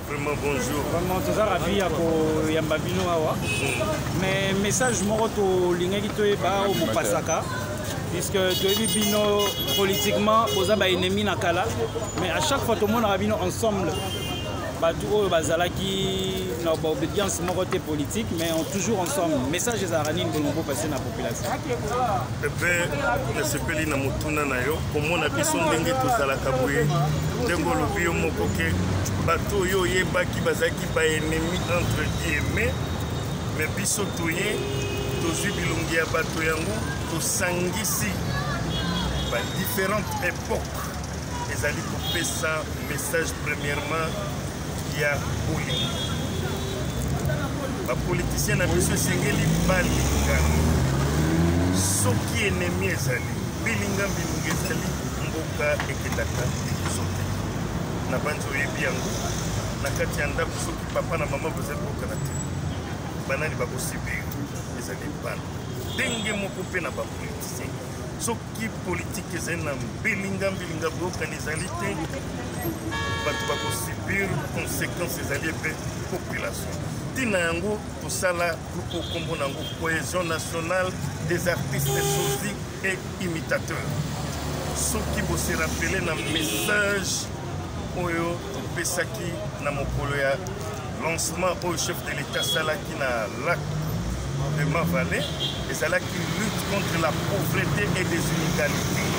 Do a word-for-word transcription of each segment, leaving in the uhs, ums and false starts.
Vraiment bonjour. Vraiment, tout ça ravi pour Yambabino Awa. Mais message moroto lingaki to eba au Pasaka. Puisque tu as vu Bino politiquement, vous avez ennemi nakala. Mais à chaque fois tout le monde a Bino ensemble. Batou bazalaki na obédience moroté politique, mais on toujours ensemble. Message des Aranines de nouveau passer dans la population. Eh bien, je sais pas si Mutuna Nayo, comme on a vu son dengue tous à la Kaboué, Dengo Lobio Mokoke, bateau yo yeba qui bazaki ba ennemi entre guillemets, mais biso touye, tozu bilongi ya bateau yango, to sangisi, ba différentes époques. Les alliés couper ça, message premièrement. Ya poli. Ba politicien na biso sengeli balinga. Soki ennemi ezali, bilinga bilinga ezali mboka eketaka ekizote. Na banzo yebi yango, na kati ya ndako soki papa na mama bazali kokana te. Banani bakosibir ezali bana. Ndenge moko mpe na ba politicien. Soki politique ezali na bilinga bilinga bokani ezali te. Bato bakosibir conséquences ezali pe population. Tina yango tosala groupe kombo nango cohésion nationale des artistes sosie et imitateurs. Soki bo se rappeler na message oyo topesaki na mokolo ya lancement au chef de l'État salaki na lac de Mavale, ezalaki lutte contre la pauvreté et des inégalités.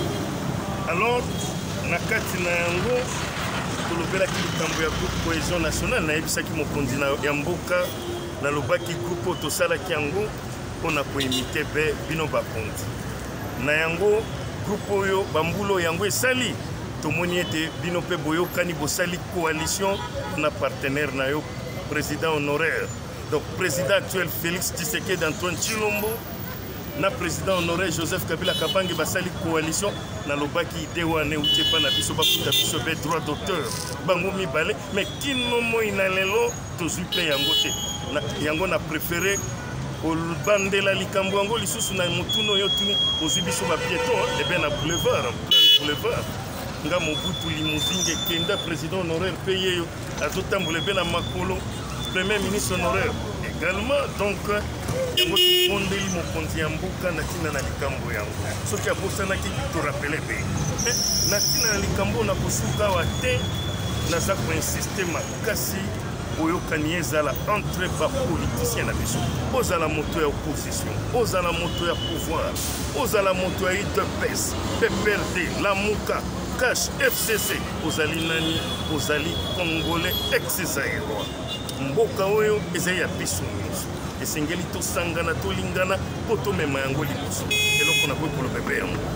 Alors na kati na yango kolobelaki likambo ya groupe cohésion nationale nayebisaki mokonzi ya mboka nalobaki groupe tosalaki yango mpona koimite be bino bakonzi na yango groupe oyo bambulo yango esali tomoni ete bino mpe boyokani bosali coalition na partenaire na yo président honoraire donc président actuel Félix Tshisekedi Antoine Tshilombo na président honoraire Joseph Kabila Kabange basali coalition na lobaki ide wane utie pa na biso bakuta biso be droit d'auteur bango mibale mais kino moi na lelo tozwi pe yango te na yango na préféré olbandela likambo yango lisusu na mutuno yo tuni ozwi biso ba piéton e ben na boulevard plein boulevard nga Mobutu Limozinge kenda président honoraire payé yo azotambola be na makolo premier ministre honoraire également donc yango tokondeli mokonzi ya mboka na ntina na likambo yango soki abosanaki torapele be na ntina na likambo na kosuka awa te naza koinsiste makasi oyokani ezala entre bapoliticien na biso ozala moto ya opposition ozala moto ya pouvoir ozala moto ya U D P S P P R D Lamuka Cash F C C ozali nani ozali congolais ex-zaïrois mboka oyo ezali ya biso nyonso esengeli tosangana tolingana po tomema yango liboso eloko na koki koloba ebe yango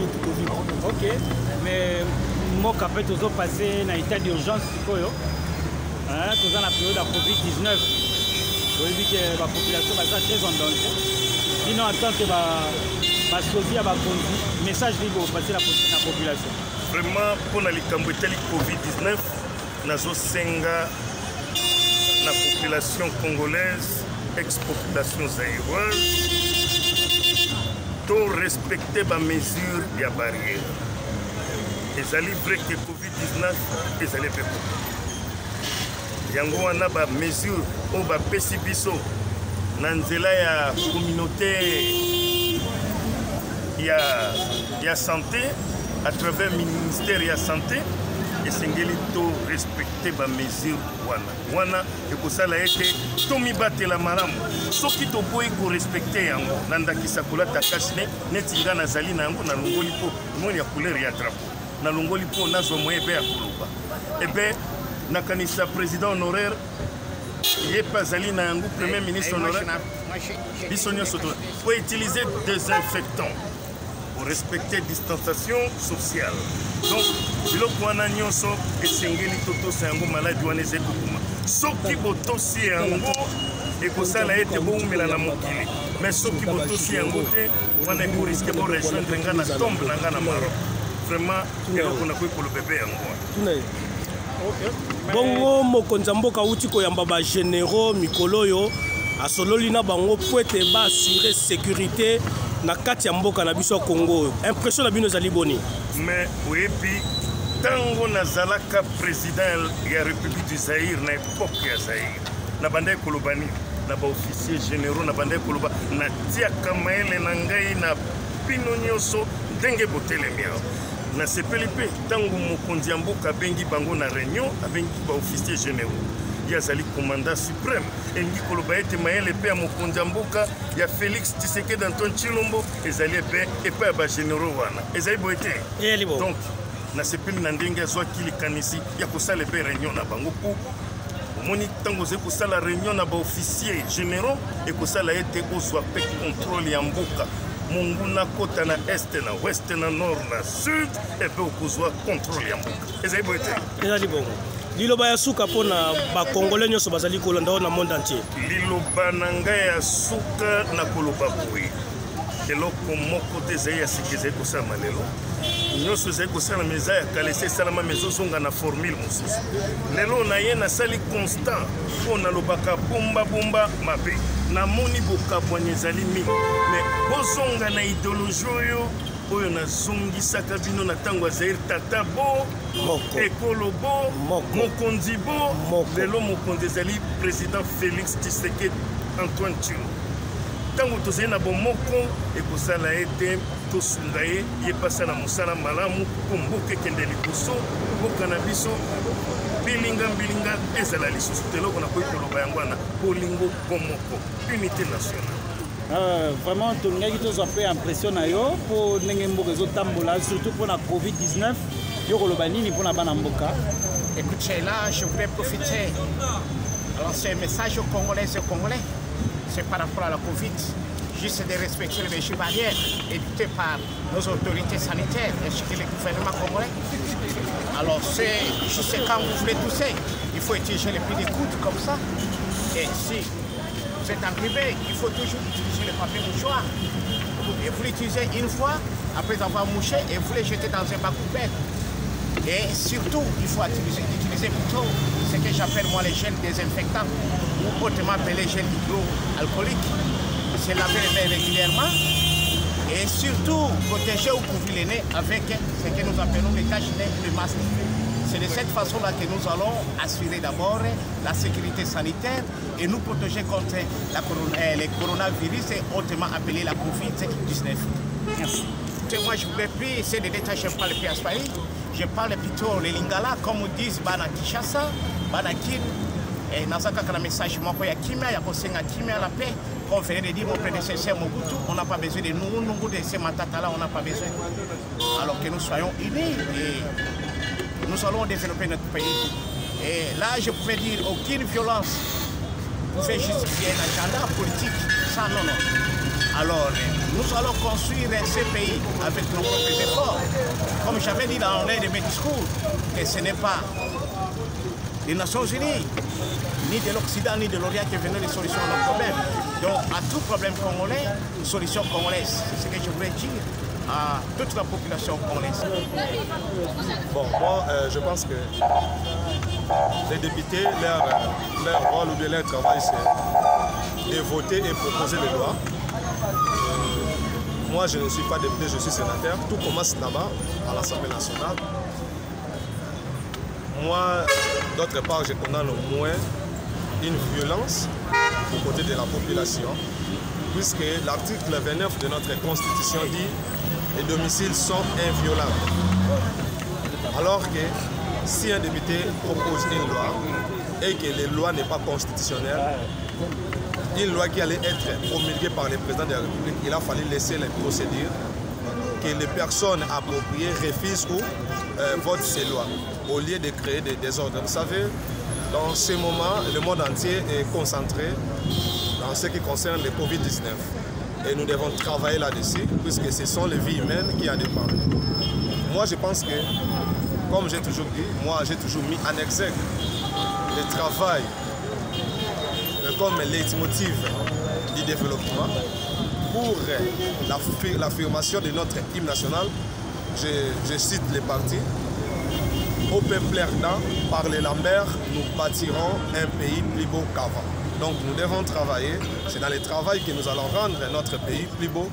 ok mais mboka mpe tozopase na état d'urgence sikoyo toza na période ya covid dix-neuf oyebi ke bapopulation baza très en danger bino en tant que basovi ya bakonzi message nini bopase na population vraiment mpona likambo etali covid dix-neuf nazosenga la population congolaise, ex-population zaïroise, doit respecter les mesures de la barrière. Et ça vrai que covid dix-neuf, et ça les fait beaucoup. Yango wana ba mesure o ba pesi biso na nzela ya communauté ya ya santé à travers le ministère de la santé. Et sengeli to respecter ba mesure wana wana ekosala ete tomi batela malamu soki to boyi ko respecter yango nandakisa kolata kashne neti nga nazali na yango na longoli po moni ya couleur ya drapeau na longoli po nazo moye be ya koloba ebe nakanisa président honoraire ye pazali na yango premier ministre honoraire biso nyonso to po utiliser désinfectant pour respecter distanciation sociale. Donc, biloko wana nyonso esengeli totosa yango maladi wana ezali kokuma soki botosi yango ekosala ete boumela na mokili mais soki botosi yango te wana ekoriske borejoindre nga na tombe na nga na Maroc vraiment eloko nakoki koloba ebe yango bongo mokonzi ya mboka auti koyamba bagénéraux mikolo oyo asololi na bango po ete baassurer sécurité na kati ya mboka na biso ya Congo impression na bino ezali boni mais oyebi Tango nazalaka président ya République du Zaïre na époque ya Zaïre. Na bandai kolobani na ba officiers généraux na bandai koloba na tiaka maele na ngai na bino nyonso ndenge botelemi awa. Na sepeli mpe tango mokonzi ya mboka abengi bango na réunion abengi ba officiers généraux. Yazali commandant suprême elingi koloba ete mayele mpe ya mokonzi ya mboka ya Félix Tshisekedi Antoine Tshilombo ezali epe epai ya bagénéraux wana ezali boye te. Donc na sepeli na ndenge azwaki likanisi ya kosala epe réunion na bango mpo omoni ntango ozali kosala réunion na baofficier généraux ekosala ete ozwa mpe contrôle ya mboka monguna kota na este na weste na nord na sud epe okozwa contrôle ya mboka ezali boye te. ezali bongo liloba ya suka mpona bakongole nyonso bazali kolanda oyo na monde entier. Liloba na ngai ya suka na koloba boye eloko moko te ezali ya sika ezali kosalama lelo nyonso ezali kosalama eza ya kala esi esalama ma ezozonga na formule mosusu lelo na ye nasali constant mpo nalobaka bombabomba mabe namoni bokabwani ezali mingi me bozonga na idéologie oyo oyo nazongisaka bino na ntango ya Zaïre tata bo ekolo bo mokonzi bo lelo mokonzi ezali président Félix Tshisekedi Antoine Tshilombo ntango tozali na bomoko ekosala ete tosunga ye ye pasala mosala malamu mpo mboka ekende liboso mboka na biso bilinga mbilinga ezala lisusu te eloko nakoki koloba yango wana bolingo bomoko unité nationale. Euh, vraiment tolingaki tozwa mpe impression na yo mpo ndenge mboka ezotambola surtout mpona covid dix-neuf yo koloba nini mpona bana mboka? Écoutez, là je voulais profiter alors c'est un message aux Congolais et aux Congolais, c'est par rapport à la Covid, juste de respecter les mesures barrières édictées par nos autorités sanitaires ainsi que le gouvernement congolais. Alors c'est juste quand vous voulez tousser, il faut utiliser les pieds d'écoute comme ça. Et si vous êtes en privé, il faut toujours utiliser le papier mouchoir. Et vous l'utilisez une fois, après avoir mouché, et vous le jetez dans un bac couvert. Et surtout, il faut utiliser, utiliser plutôt ce que j'appelle moi les gels désinfectants, ou autrement appelé gel hydroalcoolique. C'est laver les mains régulièrement. Et surtout, protéger ou couvrir les nez avec ce que nous appelons les cache-nez et le masque. C'est de cette façon-là que nous allons assurer d'abord la sécurité sanitaire et nous protéger contre la corona, les coronavirus et autrement appelé la covid dix-neuf. Merci. Moi, je ne voulais plus essayer de détacher, je parle plus Aspaï, je parle plutôt les Lingala, comme on dit, Bana Kishasa, Bana Kin, et dans un message, moi, il y a Kimia, il y a Kosenga Kimia, la paix. Comme venait de dire mon prédécesseur Mobutu, on n'a pas besoin de nous, nous, de ces matata-là, on n'a pas besoin. Alors que nous soyons unis et nous allons développer notre pays. Et là, je pouvais dire aucune violence pouvait justifier un agenda politique. Ça, non, non. Alors, nous allons construire ce pays avec nos propres efforts. Comme j'avais dit dans l'un de mes discours, que ce n'est pas les Nations Unies, ni de l'Occident, ni de l'Orient qui venaient les solutions à nos problèmes. Donc, à tout problème congolais, une solution congolaise. C'est ce que je voulais dire à toute la population congolaise. Bon, moi, euh, je pense que les députés, leur, leur rôle ou bien leur travail, c'est de voter et proposer des lois. Euh, moi, je ne suis pas député, je suis sénateur. Tout commence là-bas, à l'Assemblée nationale. Moi, d'autre part, je condamne au moins une violence aux côtés de la population, puisque l'article vingt-neuf de notre Constitution dit que les domiciles sont inviolables. Alors que si un député propose une loi et que la loi n'est pas constitutionnelle, une loi qui allait être promulguée par le président de la République, il a fallu laisser les procédures, que les personnes appropriées refusent ou euh, votent ces lois, au lieu de créer des désordres. Vous savez, dans ce moment, le monde entier est concentré dans ce qui concerne le covid dix-neuf. Et nous devons travailler là-dessus, puisque ce sont les vies humaines qui en dépendent. Moi, je pense que, comme j'ai toujours dit, moi, j'ai toujours mis en exergue le travail comme leitmotiv du développement pour l'affirmation de notre hymne national. Je, je cite les partis. Au peuple ardent, par les Lambert, nous bâtirons un pays plus beau qu'avant. Donc nous devons travailler. C'est dans le travail que nous allons rendre notre pays plus beau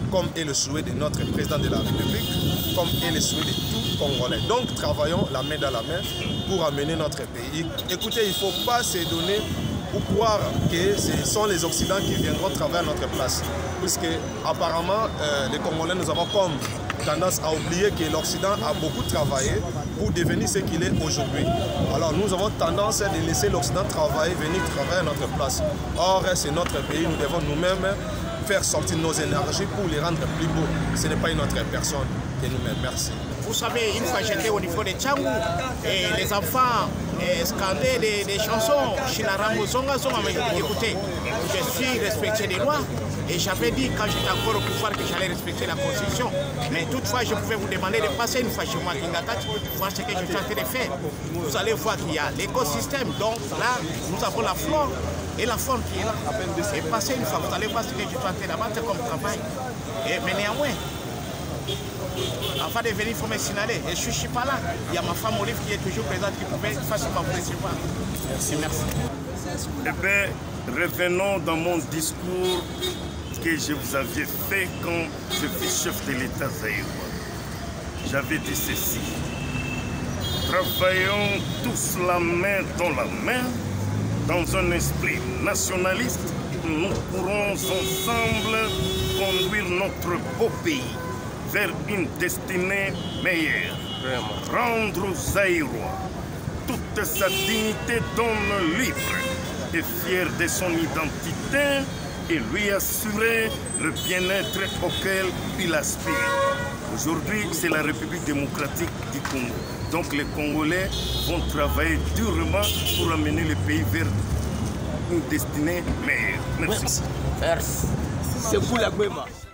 comme est le souhait de notre président de la République, comme est le souhait de tout Congolais. Donc travaillons la main dans la main pour amener notre pays. Écoutez, il ne faut pas se donner ou croire que ce sont les Occidentaux qui viendront travailler à notre place. Puisque apparemment, euh, les Congolais, nous avons comme tendance à oublier que l'Occident a beaucoup travaillé pour devenir ce qu'il est aujourd'hui. Alors nous avons tendance à laisser l'Occident travailler, venir travailler à notre place. Or, c'est notre pays, nous devons nous-mêmes faire sortir nos énergies pour les rendre plus beaux. Ce n'est pas une autre personne que nous-mêmes. Merci. Vous savez, une fois j'étais au niveau de Tchangou, et les enfants et scandaient des, des chansons. Chinarambo Zonga Zonga, écoutez, je suis respecté des lois. Et j'avais dit quand j'étais encore au pouvoir que j'allais respecter la Constitution. Mais toutefois, je pouvais vous demander de passer une fois chez moi, Kingakat, voir ce que je suis en train de faire. Vous allez voir qu'il y a l'écosystème. Donc là, nous avons la flore et la faune qui est là. Et passer une fois, vous allez voir ce que je suis en train d'abattre comme travail. Et, mais néanmoins, avant de venir, il faut me signaler. Et je ne suis pas là. Il y a ma femme Olive qui est toujours présente, qui pouvait facilement vous recevoir. Merci, merci. Eh bien, revenons dans mon discours que je vous avais fait quand je fus chef de l'État zaïrois. J'avais dit ceci. Travaillons tous la main dans la main, dans un esprit nationaliste, nous pourrons ensemble conduire notre beau pays vers une destinée meilleure. Rendre aux Zaïrois toute sa dignité d'homme libre et fier de son identité et lui assurer le bien-être auquel il aspire. Aujourd'hui, c'est la République démocratique du Congo. Donc les Congolais vont travailler durement pour amener le pays vers une destinée meilleure. Merci. Merci. C'est vous la Guéma.